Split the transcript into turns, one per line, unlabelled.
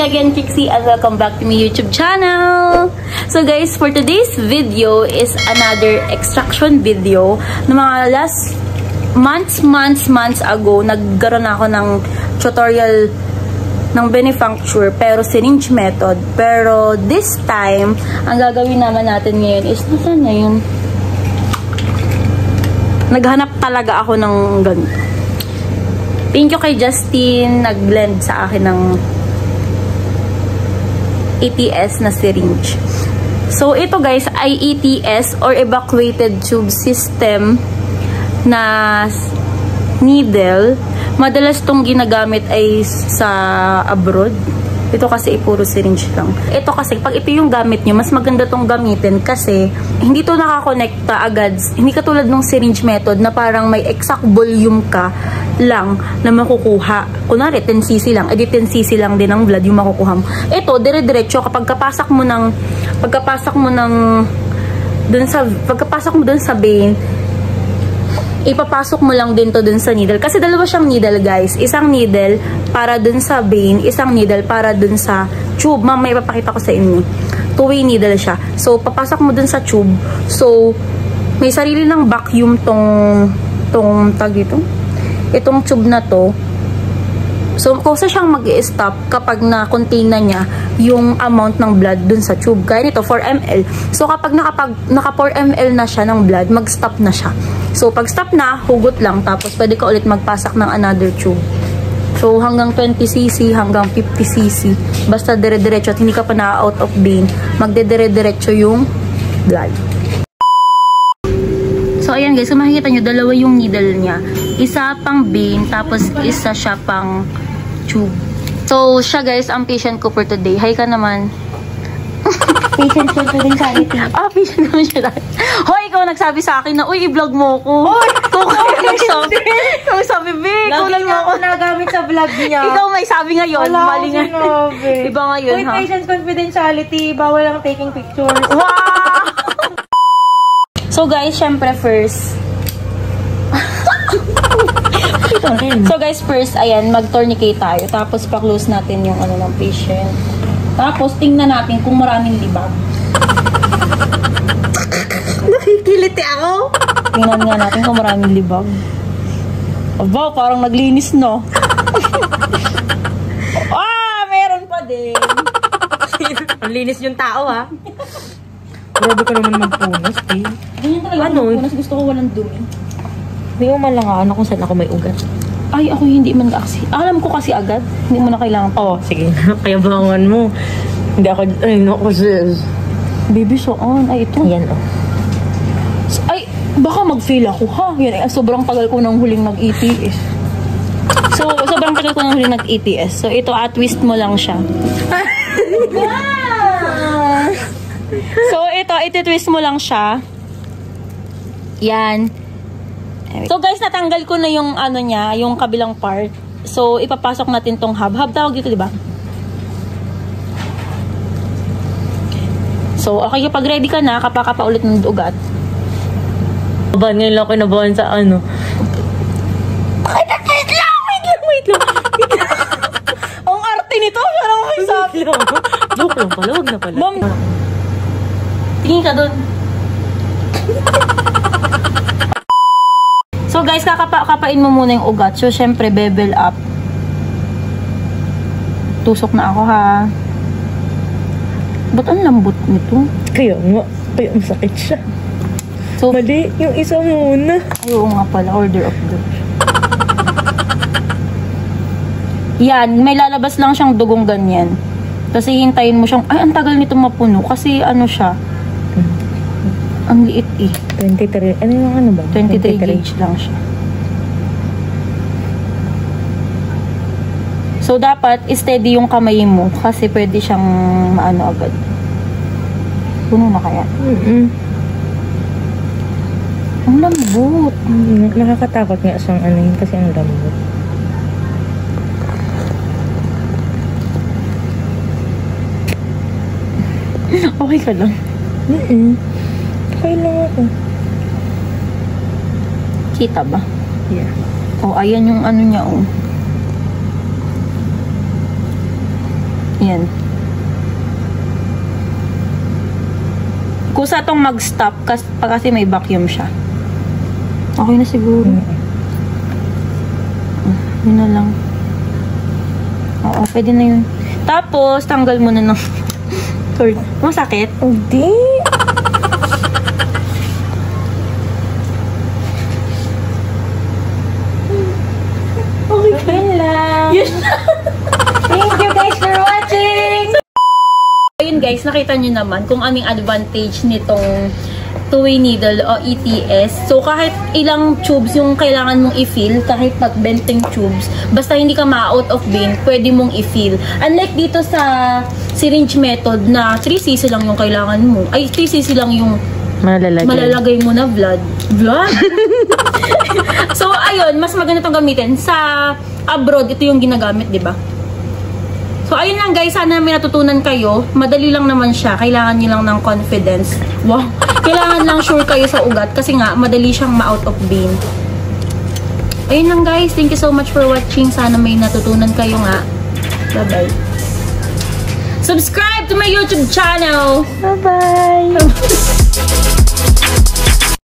again, Trixie, and welcome back to my YouTube channel. So guys, for today's video is another extraction video. No mga last months ago, nagkaroon ako ng tutorial ng benefuncture pero syringe method. Pero this time, ang gagawin naman natin ngayon is, nasaan na yun? Naghanap talaga ako ng ganito. Thank you kay Justin, nag-blend sa akin ng ETS na syringe. So, ito guys ay ETS or evacuated tube system na needle. Madalas tong ginagamit ay sa abroad. Ito kasi puro syringe lang. Ito kasi, pag ito yung gamit nyo, mas maganda tong gamitin kasi hindi to nakakonekta agad. Hindi katulad ng syringe method na parang may exact volume ka lang na makukuha. Kunwari, 10cc lang. Edi 10cc lang din ang blood yung makukuha mo. Ito, dire-diretso kapag pagkapasok mo dun sa vein, ipapasok mo lang din to dun sa needle. Kasi dalawa siyang needle, guys. Isang needle para dun sa vein, isang needle para dun sa tube. May ipapakita ko sa inyo. Two-way needle siya. So, papasok mo dun sa tube. So, may sarili ng vacuum tong tag ito. Itong tube na to. So, kusa siyang mag-i-stop kapag na-contain na niya yung amount ng blood dun sa tube. Kaya nito, 4 ml. So, kapag naka 4 ml na siya ng blood, mag-stop na siya. So, pag stop na, hugot lang. Tapos, pwede ka ulit magpasak ng another tube. So, hanggang 20cc, hanggang 50cc. Basta dire-diretso at hindi ka pa na-out of vein, magde-dire-diretso yung blood. So, ayan guys, kung makikita nyo, dalawa yung needle niya. Isa pang vein, tapos isa siya pang tube. So, siya guys, ang patient ko for today. Hi ka naman.
Patient ko din charity.
Patient ko siya. Hoy, ikaw nagsabi sa akin na, uy, i-vlog mo ko.
Hoy!
Ikaw sabi, Vic,
lagi nga ako nagamit sa vlog niya.
Ikaw may sabi ngayon. Mali nga. Iba ngayon,
ha? Uy, patient confidentiality. Bawal ang taking pictures.
Wow! So, guys, syempre first. So, guys, first, ayan, mag-tourniquet tayo. Tapos, pa-close natin yung ano ng patient. Tapos, tingnan natin kung maraming libag.
Nakikiliti ako.
Tingnan nga natin kung maraming libag. Aba, parang naglinis, no? Meron pa din.
Ang linis yung tao, ha?
Grabe ka naman magpunas, eh.
Ganyan talaga magpunas. Gusto ko walang dumi.
Hindi mo malangaan kung saan ako may ugat.
Ay, ako hindi man kasi. Alam ko kasi agad. Hindi mo na kailangan.
Sige. Kayabangan mo. Hindi ako, sis.
Baby, saan? Ay, ito.
Yan,
Ay, baka mag-fail ako, ha? Yan, sobrang tagal ko nang huling nag-ETS. Sobrang tagal ko nang huling nag-ETS. So, ito, twist mo lang siya. So, iti-twist mo lang siya. Yan. So, guys, natanggal ko na yung ano niya, yung kabilang part. So, ipapasok natin tong hub. Hub tawag dito, di ba? So, okay, kapag ready ka na, kapaka ulit ng ugat.
Ngayon lang kinabahan sa ano.
Wait lang. Ang arte nito, parang may sabi.
Joke lang pala, wag na pala.
Ma'am, tingin ka dun. So guys, kakapain mo muna yung ugat. So syempre, bevel up. Tusok na ako, ha. Ba't ang lambot nito?
Kaya masakit siya.
So,
mali, yung isa muna.
Ay, oo nga pala, order of the... Yan, may lalabas lang siyang dugong ganyan. Tapos hihintayin mo siyang, ay, ang tagal nito mapuno. Kasi ano siya, ang liit eh.
23, ano yung ano ba?
23 gauge lang siya. So, dapat steady yung kamay mo kasi pwede siyang maano agad. Puno na kaya? Ang lambot.
Nakakatakot nga siyang ano yun kasi ang lambot.
Okay ka lang?
Okay lang ako.
Kita ba?
Yeah.
Ayan yung ano niya, Yan. Kusa tong mag-stop kasi may vacuum siya. Okay na siguro. Yun na lang. Oo, pwede na yun. Tapos, tanggal mo na ng... Sorry. Masakit?
Hindi.
Okay lang.
Thank you guys for watching!
Ayun guys, nakita nyo naman kung anong advantage nitong two-way needle o ETS. So, kahit ilang tubes yung kailangan mong i-fill, kahit pag-benting tubes, basta hindi ka ma-out of vein, pwede mong i-fill. Unlike dito sa syringe method na 3cc lang yung kailangan mo. Ay, 3cc lang yung malalagay mo na blood. So, ayun, mas maganda itong gamitin. Sa abroad, ito yung ginagamit, di ba? So, ayun lang guys. Sana may natutunan kayo. Madali lang naman siya. Kailangan nyo lang ng confidence. Wow. Kailangan lang sure kayo sa ugat. Kasi nga, madali siyang ma-out of vein. Ayun lang guys. Thank you so much for watching. Sana may natutunan kayo nga. Bye-bye. Subscribe to my YouTube channel.
Bye-bye.